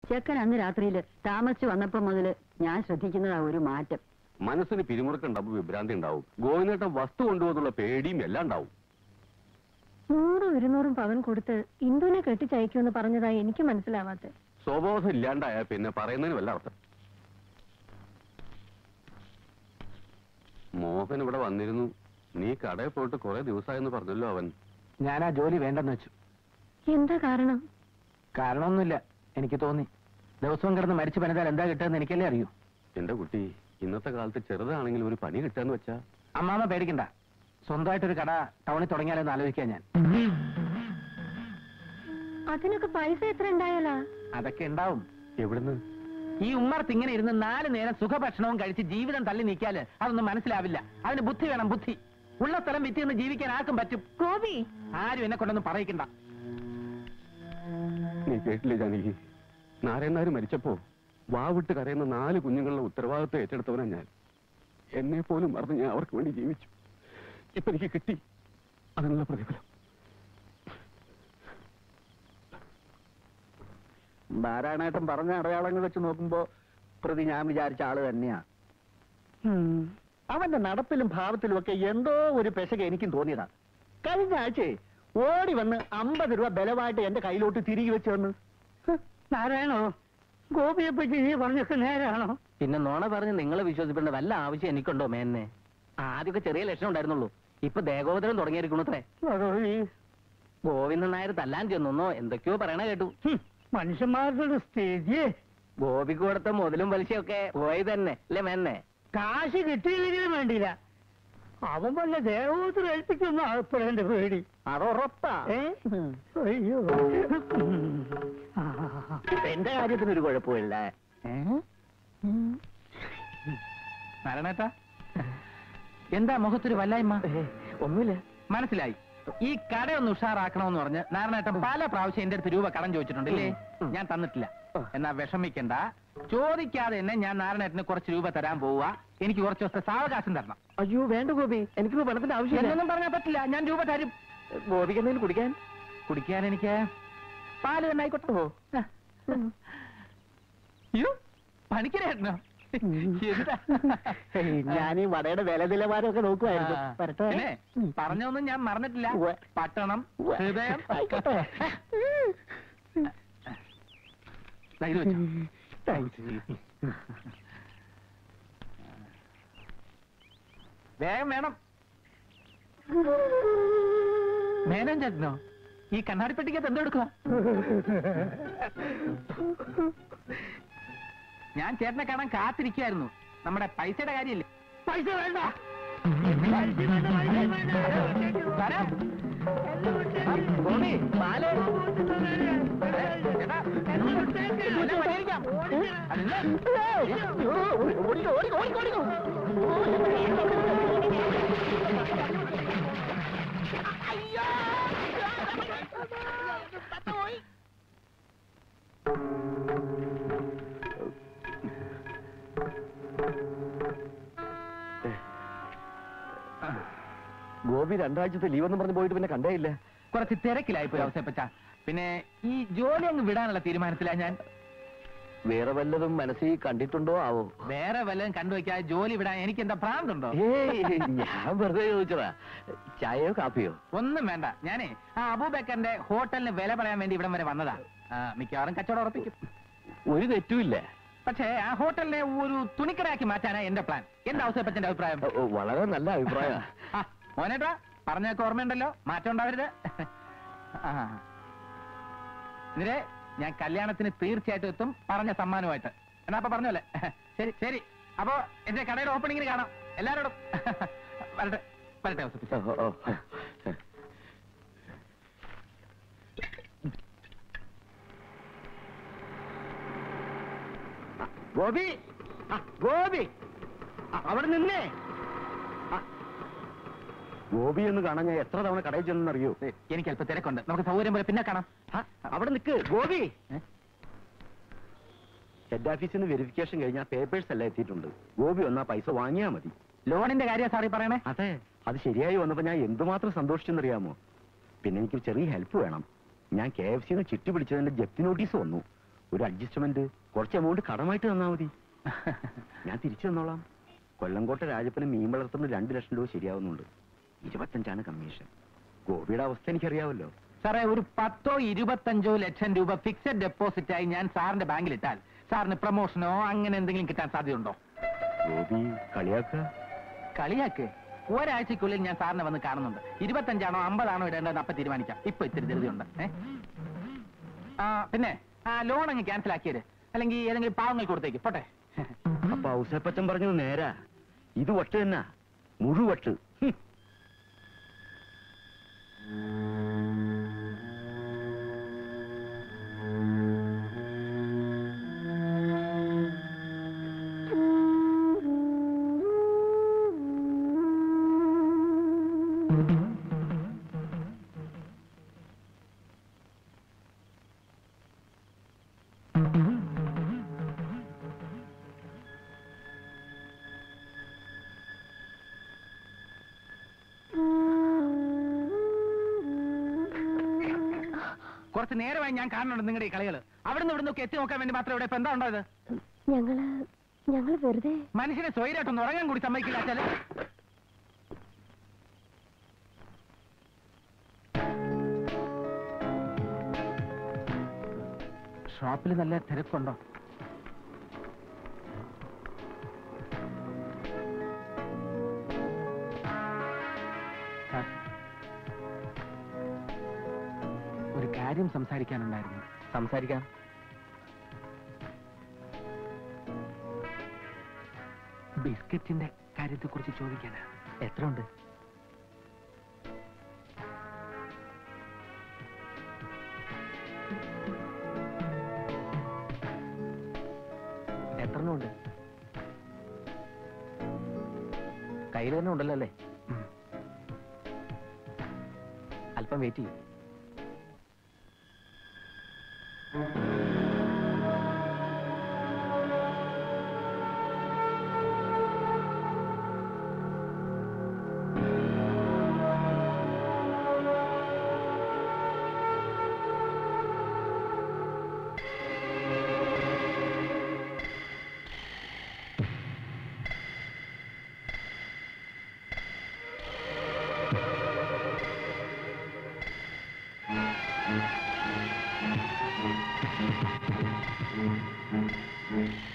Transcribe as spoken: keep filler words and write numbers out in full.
ചെക്കൻ അന്ന് രാത്രിയില് താമസിച്ചു വന്നപ്പോ മുതല് ഞാൻ ശ്രദ്ധിക്കുന്നതാ ഒരു മാറ്റം. മനസ്സിന് പിരിമുറുക്കുണ്ടാവും, വിഭ്രാന്തി ഉണ്ടാവും, ഗോവിന്ദേട്ടൻ വസ്തു കൊണ്ടുപോകുന്നുള്ള പേടിയും എല്ലാം ഉണ്ടാവും. നൂറും ഇരുന്നൂറും പവൻ കൊടുത്ത് ഇന്ദുവിനെ കെട്ടിച്ചയക്കുമെന്ന് പറഞ്ഞതായി എനിക്ക് മനസ്സിലാവാത്ത. സ്വബോധം ഇല്ലാണ്ടായ പിന്നെ പറയുന്നതിന് വല്ല അർത്ഥം. മോഹൻ ഇവിടെ വന്നിരുന്നു. നീ കടയിൽ പോയിട്ട് കുറെ ദിവസമായെന്ന് പറഞ്ഞല്ലോ അവൻ. ഞാൻ ആ ജോലി വേണ്ടെന്ന് വെച്ചു. എന്താ കാരണം? കാരണമൊന്നുമില്ല, എനിക്ക് തോന്നി. ദിവസവും കിടന്ന് മരിച്ചു പണിതാൽ എന്താ കിട്ടുമെന്ന് എനിക്കല്ലേ അറിയൂ. എന്റെ കുട്ടി, ഇന്നത്തെ കാലത്ത് ചെറുതാണെങ്കിൽ ഒരു പണി കിട്ടാന്ന് വെച്ചാ. അമ്മാമ പേടിക്കണ്ട, സ്വന്തമായിട്ടൊരു കട ടൗണിൽ തുടങ്ങിയാലെന്ന് ആലോചിക്കാൻ ഞാൻ. അതിനൊക്കെ പൈസ എത്ര ഉണ്ടായാലാ? അതൊക്കെ ഉണ്ടാവും. എവിടുന്ന്? ഈ ഉമ്മർത്ത് ഇങ്ങനെ ഇരുന്ന് നാല് നേരം സുഖഭക്ഷണവും കഴിച്ച് ജീവിതം തള്ളി നീക്കിയാല് അതൊന്നും മനസ്സിലാവില്ല. അതിന് ബുദ്ധി വേണം, ബുദ്ധി. ഉള്ള സ്ഥലം വിറ്റിന്ന് ജീവിക്കാൻ ആർക്കും പറ്റും. ഗോപി, ആരും എന്നെ കൊണ്ടൊന്നും പറയിക്കണ്ട. നീ കേട്ടില്ലേ ജാനകി? നാരായണനാര് മരിച്ചപ്പോ വാവിട്ട് കരയുന്ന നാല് കുഞ്ഞുങ്ങളുടെ ഉത്തരവാദിത്വം ഏറ്റെടുത്തവനാ ഞാൻ. എന്നെ പോലും മറന്ന് ഞാൻ അവർക്ക് വേണ്ടി ജീവിച്ചു. ഇപ്പൊ എനിക്ക് കിട്ടി അതിനുള്ള പ്രതിഫലം. നാരായണേട്ടൻ പറഞ്ഞ അടയാളങ്ങൾ വെച്ച് നോക്കുമ്പോ പ്രതി ഞാൻ വിചാരിച്ച ആള് തന്നെയാ. അവന്റെ നടപ്പിലും ഭാവത്തിലും ഒക്കെ എന്തോ ഒരു പെശക എനിക്കും തോന്നിയതാ. കഴിഞ്ഞ ആഴ്ചയെ ഓടി വന്ന് അമ്പത് രൂപ ബലമായിട്ട് എന്റെ കയ്യിലോട്ട് തിരികെ വെച്ച് വന്ന്. നാരായണോ, ഗോപിയെ പറ്റി നീ പറഞ്ഞൊക്കെ നേരാണോ? പിന്നെ നോണ പറഞ്ഞ് നിങ്ങളെ വിശ്വസിക്കേണ്ട വല്ല ആവശ്യം എനിക്കുണ്ടോ മേന്നെ? ആദ്യമൊക്കെ ചെറിയ ലക്ഷണം ഉണ്ടായിരുന്നുള്ളൂ, ഇപ്പൊ ദേഹോദരം തുടങ്ങിയിരിക്കണത്രേ. ഗോവിന്ദൻ നായർ തല്ലാൻ ചെന്നോ എന്തൊക്കെയോ പറയണ കേട്ടു. മനുഷ്യന്മാരുടെ സ്ഥിതി. ഗോപിക്ക് കൊടുത്ത മുതലും പലിശയൊക്കെ പോയി തന്നെ അല്ലേ മേന്നെ? കാശ് കിട്ടിയില്ലെങ്കിലും വേണ്ടില്ല, അവൻ വല്ല ദേവോത്തരം ഏൽപ്പിക്കുന്ന ആൾപ്പെടേണ്ട പേടി. അതുറപ്പാ. അയ്യോ, എന്റെ കാര്യത്തിനൊരു കുഴപ്പമില്ല. നാരായണേട്ടാ, എന്താ മുഖത്തൊരു വല്ലായ്മ? ഒന്നുമില്ല. മനസ്സിലായി. ഈ കടയൊന്ന് ഉഷാറാക്കണമെന്ന് പറഞ്ഞ് നാരായണേട്ടൻ പല പ്രാവശ്യം എന്റെ അടുത്ത് രൂപ കടം ചോദിച്ചിട്ടുണ്ടല്ലേ? ഞാൻ തന്നിട്ടില്ല. എന്നാ വിഷമിക്കണ്ട, ചോദിക്കാതെ തന്നെ ഞാൻ നാരായണേട്ടന് കുറച്ച് രൂപ തരാൻ പോവുക. എനിക്ക് കുറച്ച് ദിവസത്തെ സാവകാശം തരണം. അയ്യോ വേണ്ട ഗോപി, എനിക്ക് പണത്തിന്റെ ആവശ്യം എന്നൊന്നും പറഞ്ഞാൽ പറ്റില്ല. ഞാൻ രൂപ തരും. ഗോപിക്ക് എന്തെങ്കിലും കുടിക്കാൻ? കുടിക്കാൻ എനിക്ക് പാല് തന്നെ ആയിക്കോട്ടെ. അയ്യോ, പണിക്കരേട്ടനോ? ഞാൻ ഈ വടയുടെ വില നിലവാരം ഒക്കെ നോക്കുമായിരുന്നു. പിന്നെ പറഞ്ഞൊന്നും ഞാൻ മറന്നിട്ടില്ല. പട്ടണം, ഹൃദയം. വേഗം വേണം. മേനോൻ ചേട്ടനോ? ഈ കണ്ണാടിപ്പെട്ടിക്കകത്ത് എന്തെടുക്കുക? ഞാൻ ചേട്ടനെ കാണാൻ കാത്തിരിക്കുകയായിരുന്നു. നമ്മുടെ പൈസയുടെ കാര്യമില്ലേ? പൈസ വേണ്ട. ഗോപി, പാല്. ചേട്ടാ, പരിഹരിക്കാം. ഗോപി രണ്ടാഴ്ചത്തെ ലീവെന്ന് പറഞ്ഞ് പോയിട്ട് പിന്നെ കണ്ടേ ഇല്ല. കുറച്ച് തിരക്കിലായിപ്പോയി അവസരപ്പച്ച. പിന്നെ ഈ ജോലി അങ്ങ് വിടാനുള്ള തീരുമാനത്തിലാ ഞാൻ. വേറെ വല്ലതും മനസ്സിൽ കണ്ടിട്ടുണ്ടോ ആവോ? വേറെ വല്ലതും കണ്ടുവയ്ക്കാതെ ജോലി വിടാൻ എനിക്ക് എന്താ ഭ്രാന്തുണ്ടോ? ഏയ്, ഞാൻ വെറുതെ ചോദിച്ചതാ. ചായയോ കാപ്പിയോ? ഒന്നും വേണ്ട. ഞാനേ ആ അബൂബക്കറിന്റെ ഹോട്ടലിന് വില പറയാൻ വേണ്ടി ഇവിടം വരെ വന്നതാ. മിക്കവാറും കച്ചവടം ഉറപ്പിക്കും. ഒരു തെറ്റുമില്ല. പക്ഷേ ആ ഹോട്ടലിനെ ഒരു തുണിക്കടയാക്കി മാറ്റാനാ എന്റെ പ്ലാൻ. എന്താ അവസരപ്പച്ചന്റെ അഭിപ്രായം? വളരെ നല്ല അഭിപ്രായം. മോനേട്ടാ, പറഞ്ഞൊക്കെ ഓർമ്മയുണ്ടല്ലോ, മാറ്റം ഉണ്ടാവരുത്. ഇതിനെ ഞാൻ കല്യാണത്തിന് തീർച്ചയായിട്ടും എത്തും, പറഞ്ഞ സമ്മാനമായിട്ട്. എന്നാ അപ്പൊ പറഞ്ഞല്ലേ? ശരി ശരി. അപ്പോ എന്റെ കടയുടെ ഓപ്പണിങ്ങിന് കാണാം എല്ലാരോടും. വരട്ടെ വരട്ടെ അവസരപ്പിച്ച. ഗോപി, ഗോപി, അവിടെ നിന്നേ. ഗോപി എന്ന് കാണാൻ ഞാൻ എത്ര തവണ കടയിൽ ചെന്നറിയോ? എനിക്ക് അല്പം തിരക്കുണ്ട്, നമുക്ക് സൗകര്യം പോലെ പിന്നെ കാണാം. അവിടെ നിൽക്ക് ഗോപി. ഹെഡ് ഓഫീസിൽ നിന്ന് വെരിഫിക്കേഷൻ കഴിഞ്ഞാൽ പേപ്പേഴ്സ് എല്ലാം എത്തിയിട്ടുണ്ട്. ഗോപി വന്നാ പൈസ വാങ്ങിയാ മതി. ലോണിന്റെ കാര്യം സാറി പറയണേ? അതെ, അത് ശരിയായി വന്നപ്പോ ഞാൻ എന്തുമാത്രം സന്തോഷിച്ചെന്നറിയാമോ? പിന്നെ എനിക്ക് ചെറിയ ഹെൽപ്പ് വേണം. ഞാൻ കെ എഫ് സിന്ന് ചിട്ടി പിടിച്ചതിന്റെ ജപ്തി നോട്ടീസ് വന്നു. ഒരു അഡ്ജസ്റ്റ്മെന്റ് കുറച്ച് എമൗണ്ട് കടമായിട്ട് തന്നാ മതി. ഞാൻ തിരിച്ചു തന്നോളാം. കൊല്ലംകോട്ട രാജപ്പന് മീൻ വളർത്തുന്ന രണ്ട് ലക്ഷം രൂപ ശരിയാവുന്നുണ്ട്. ഇരുപത്തഞ്ചാണ് കമ്മീഷൻ. ഗോപിയുടെ അവസ്ഥ എനിക്കറിയാവല്ലോ. സാറേ, ഒരു പത്തോ ഇരുപത്തഞ്ചോ ലക്ഷം രൂപ ഫിക്സഡ് ഡെപ്പോസിറ്റ് ആയി ഞാൻ സാറിന്റെ ബാങ്കിൽ ഇട്ടാൽ സാറിന് പ്രൊമോഷനോ അങ്ങനെ എന്തെങ്കിലും കിട്ടാൻ സാധ്യതയുണ്ടോ? ഗോപി കളിയാക്ക. കളിയാക്ക്. ഒരാഴ്ചക്കുള്ളിൽ ഞാൻ സാറിനെ വന്ന് കാണുന്നുണ്ട്. ഇരുപത്തഞ്ചാണോ അമ്പതാണോ ഇടേണ്ടതെന്ന് അപ്പൊ തീരുമാനിക്കാം. ഇപ്പൊ ഇത്തിരി ധൃതിയുണ്ട്. ഏ ആ പിന്നെ ആ ലോൺ അങ്ങ് ക്യാൻസൽ ആക്കിയത്, അല്ലെങ്കിൽ ഏതെങ്കിലും പാവങ്ങൾ കൊടുത്തേക്ക് പോട്ടെ. അപ്പൊ ഔസേപ്പച്ചൻ പറഞ്ഞത് നേരാ. ഇത് വട്ട് തന്നെ, മുഴുവട്ട്. കുറച്ച് നേരമായി ഞാൻ കാണുന്നുണ്ട് നിങ്ങളുടെ ഈ കളികൾ. അവിടുന്ന് ഇവിടുന്ന് ഒക്കെ എത്തി നോക്കാൻ വേണ്ടി മാത്രം ഇവിടെ ഇപ്പൊ എന്താ ഉണ്ടായത്? ഞങ്ങള് ഞങ്ങള് വെറുതെ മനുഷ്യനെ സ്വൈരായിട്ടൊന്ന് ഉറങ്ങാൻ കൂടി സമ്മതിക്കില്ല. വെച്ചാല് ഷോപ്പിൽ നല്ല തിരക്കുണ്ടോ? ഒരു കാര്യം സംസാരിക്കാനുണ്ടായിരുന്നു. സംസാരിക്കാം. ബിസ്ക്കറ്റിന്റെ കാര്യത്തെ കുറിച്ച് ചോദിക്കാനാ. എത്ര ഉണ്ട്? എത്ര ഉണ്ട്? കയ്യിൽ തന്നെ ഉണ്ടല്ലോ അല്ലേ? അല്പം വെയിറ്റ് ചെയ്യും. Mm-hmm.